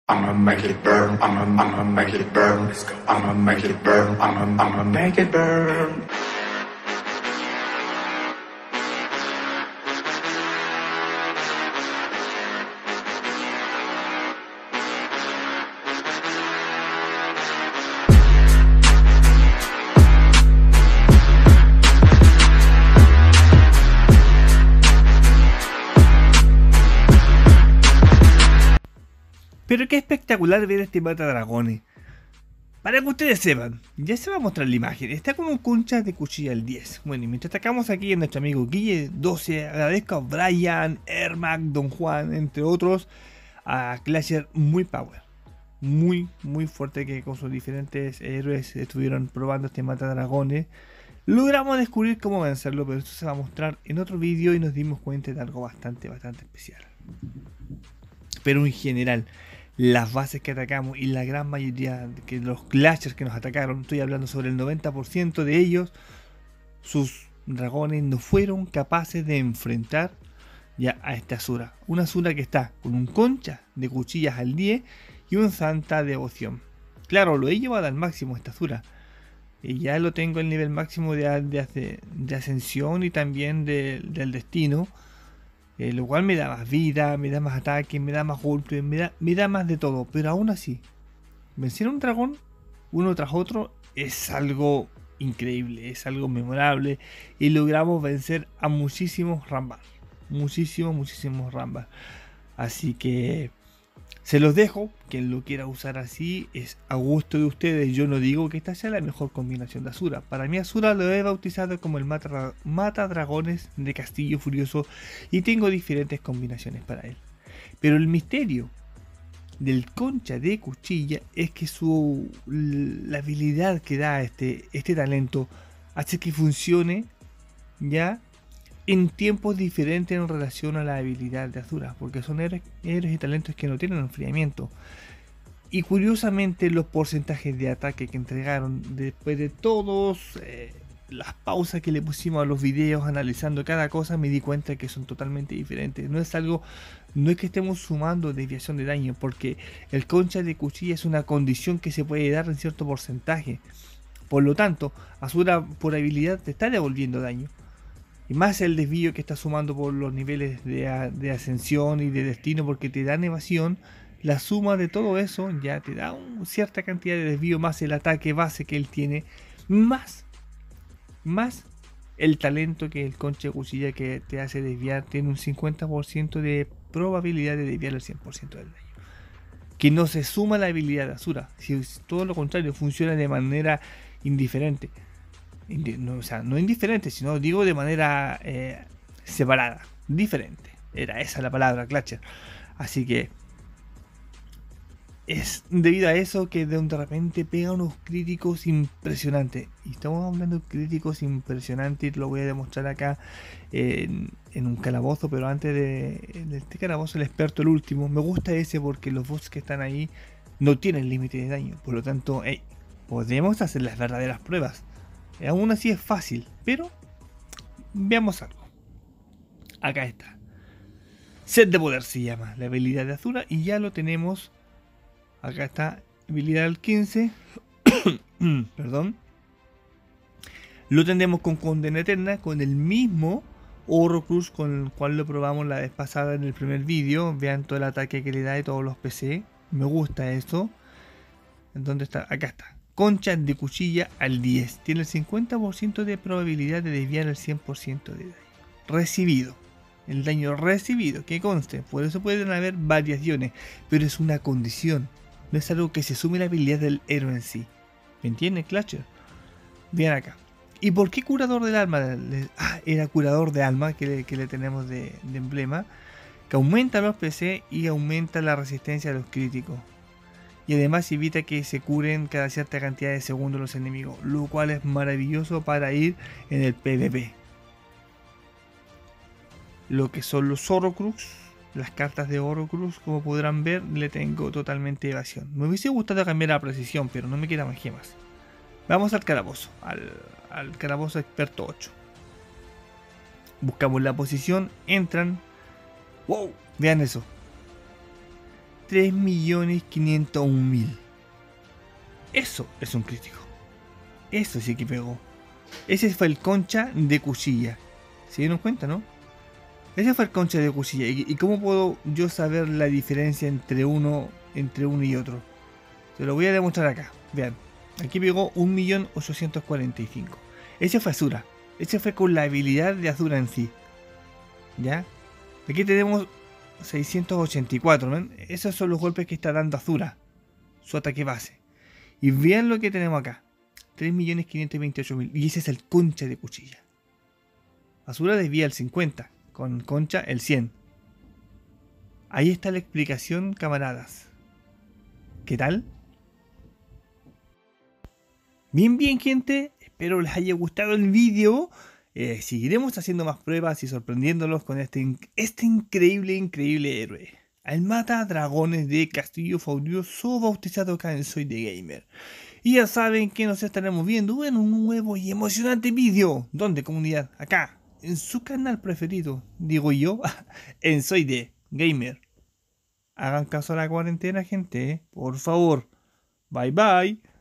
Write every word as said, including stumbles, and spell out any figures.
I'ma make it burn, I'ma, I'ma make it burn, I'ma make it burn, I'ma, I'ma make it burn. Pero qué espectacular ver este matadragones. Para que ustedes sepan, ya se va a mostrar la imagen. Está con un concha de cuchilla al diez. Bueno, y mientras atacamos aquí a nuestro amigo Guille doce, agradezco a Brian, Ermac, Don Juan, entre otros, a Clasher muy power. Muy, muy fuerte, que con sus diferentes héroes estuvieron probando este matadragones. Logramos descubrir cómo vencerlo, pero esto se va a mostrar en otro vídeo y nos dimos cuenta de algo bastante, bastante especial. Pero en general, las bases que atacamos y la gran mayoría de los Clashers que nos atacaron, estoy hablando sobre el noventa por ciento de ellos, sus dragones no fueron capaces de enfrentar ya a esta Asura. Una Asura que está con un concha de cuchillas al diez y un Santa Devoción. Claro, lo he llevado al máximo esta Asura. Y ya lo tengo el nivel máximo de, de, de ascensión y también de, del destino. Eh, lo cual me da más vida, me da más ataque, me da más golpe, me da, me da más de todo. Pero aún así, vencer a un dragón uno tras otro es algo increíble, es algo memorable. Y logramos vencer a muchísimos Rambas. Muchísimos, muchísimos Rambas. Así que se los dejo. Quien lo quiera usar así es a gusto de ustedes. Yo no digo que esta sea la mejor combinación de Asura. Para mí Asura lo he bautizado como el mata, mata dragones de Castillo Furioso. Y tengo diferentes combinaciones para él. Pero el misterio del concha de cuchilla es que su la habilidad que da este, este talento hace que funcione ya en tiempos diferentes en relación a la habilidad de Asura, porque son héroes, héroes y talentos que no tienen enfriamiento. Y curiosamente los porcentajes de ataque que entregaron después de todos eh, las pausas que le pusimos a los videos analizando cada cosa, me di cuenta que son totalmente diferentes. No es algo, no es que estemos sumando desviación de daño, porque el concha de cuchilla es una condición que se puede dar en cierto porcentaje. Por lo tanto, Asura por habilidad te está devolviendo daño. Y más el desvío que está sumando por los niveles de, de ascensión y de destino, porque te dan evasión. La suma de todo eso ya te da una cierta cantidad de desvío, más el ataque base que él tiene, más, más el talento que el concha de cuchilla que te hace desviar. Tiene un cincuenta por ciento de probabilidad de desviar el cien por ciento del daño, que no se suma a la habilidad de Asura. Si todo lo contrario, funciona de manera indiferente. No, o sea, no indiferente, sino digo de manera eh, separada, diferente. Era esa la palabra, Clasher. Así que es debido a eso que de, de repente pega unos críticos impresionantes. Y estamos hablando de críticos impresionantes. Lo voy a demostrar acá en, en un calabozo. Pero antes de, de este calabozo, el experto, el último, me gusta ese porque los boss que están ahí no tienen límite de daño. Por lo tanto, hey, podemos hacer las verdaderas pruebas. Aún así es fácil, pero veamos algo. Acá está. Set de poder se llama la habilidad de Asura y ya lo tenemos. Acá está, habilidad al quince. Perdón. Lo tendremos con Condena Eterna, con el mismo Horrocrux con el cual lo probamos la vez pasada en el primer vídeo. Vean todo el ataque que le da de todos los P C. Me gusta esto. ¿Dónde está? Acá está. Concha de cuchilla al diez. Tiene el cincuenta por ciento de probabilidad de desviar el cien por ciento de daño recibido. El daño recibido, que conste. Por eso pueden haber variaciones. Pero es una condición. No es algo que se sume a la habilidad del héroe en sí. ¿Me entienden, Clasher? Vean acá. ¿Y por qué curador del alma? Ah, era curador de alma que le, que le tenemos de, de emblema. Que aumenta los P C y aumenta la resistencia a los críticos. Y además evita que se curen cada cierta cantidad de segundos los enemigos, lo cual es maravilloso para ir en el PvP. Lo que son los Horrocrux, las cartas de Horrocrux, como podrán ver, le tengo totalmente evasión. Me hubiese gustado cambiar la precisión, pero no me quedan más gemas. Vamos al calabozo, al, al calabozo experto ocho. Buscamos la posición, entran. ¡Wow! Vean eso. tres millones quinientos un mil. Eso es un crítico. Eso sí que pegó. Ese fue el concha de cuchilla. ¿Se dieron cuenta, no? Ese fue el concha de cuchilla. ¿Y, y cómo puedo yo saber la diferencia entre uno, entre uno y otro? Se lo voy a demostrar acá. Vean. Aquí pegó un millón ochocientos cuarenta y cinco. Ese fue Azura. Ese fue con la habilidad de Azura en sí. ¿Ya? Aquí tenemos seiscientos ochenta y cuatro. ¿Ven? Esos son los golpes que está dando Azura. Su ataque base. Y vean lo que tenemos acá. tres millones quinientos veintiocho mil. Y ese es el concha de cuchilla. Azura desvía el cincuenta. Con concha el cien. Ahí está la explicación, camaradas. ¿Qué tal? Bien, bien, gente. Espero les haya gustado el vídeo. Eh, seguiremos haciendo más pruebas y sorprendiéndolos con este, este increíble, increíble héroe. El mata dragones de Castillo Furioso, bautizado acá en Soy de Gamer. Y ya saben que nos estaremos viendo en un nuevo y emocionante vídeo. ¿Dónde, comunidad? Acá, en su canal preferido, digo yo, en Soy de Gamer. Hagan caso a la cuarentena, gente, por favor. Bye bye.